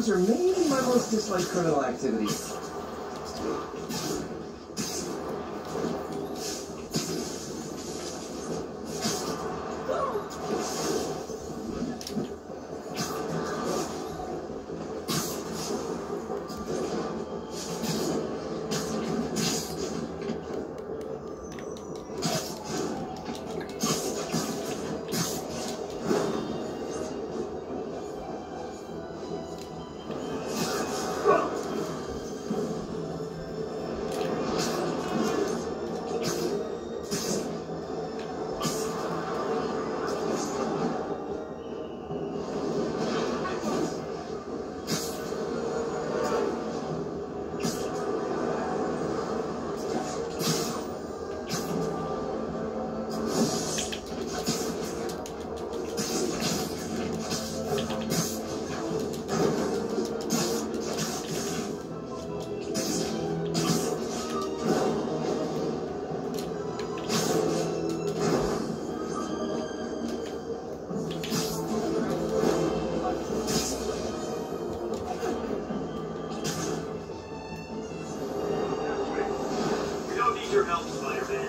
drugs are maybe my most disliked criminal activity. Your help, Spider-Man.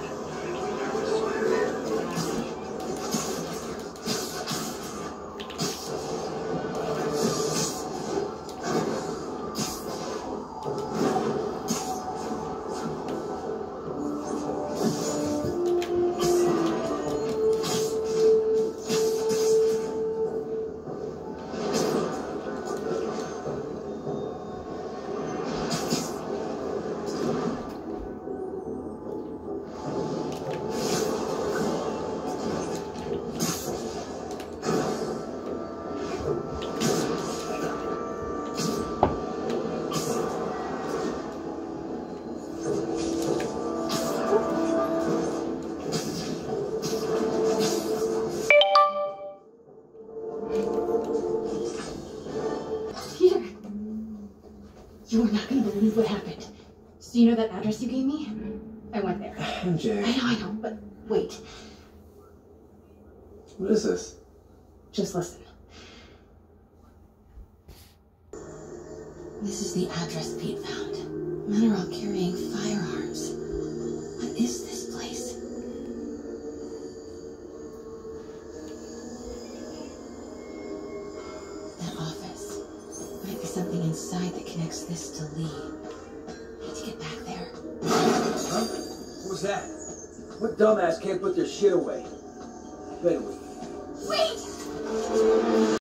You are not going to believe what happened. So you know that address you gave me? I went there. MJ. I know, but wait. What is this? Just listen. This is the address Pete found. Men are all carrying firearms. What is this place? That office. Might be something inside that connects this to Lee. Need to get back there. Huh? What was that? What dumbass can't put their shit away? Bet we. Wait!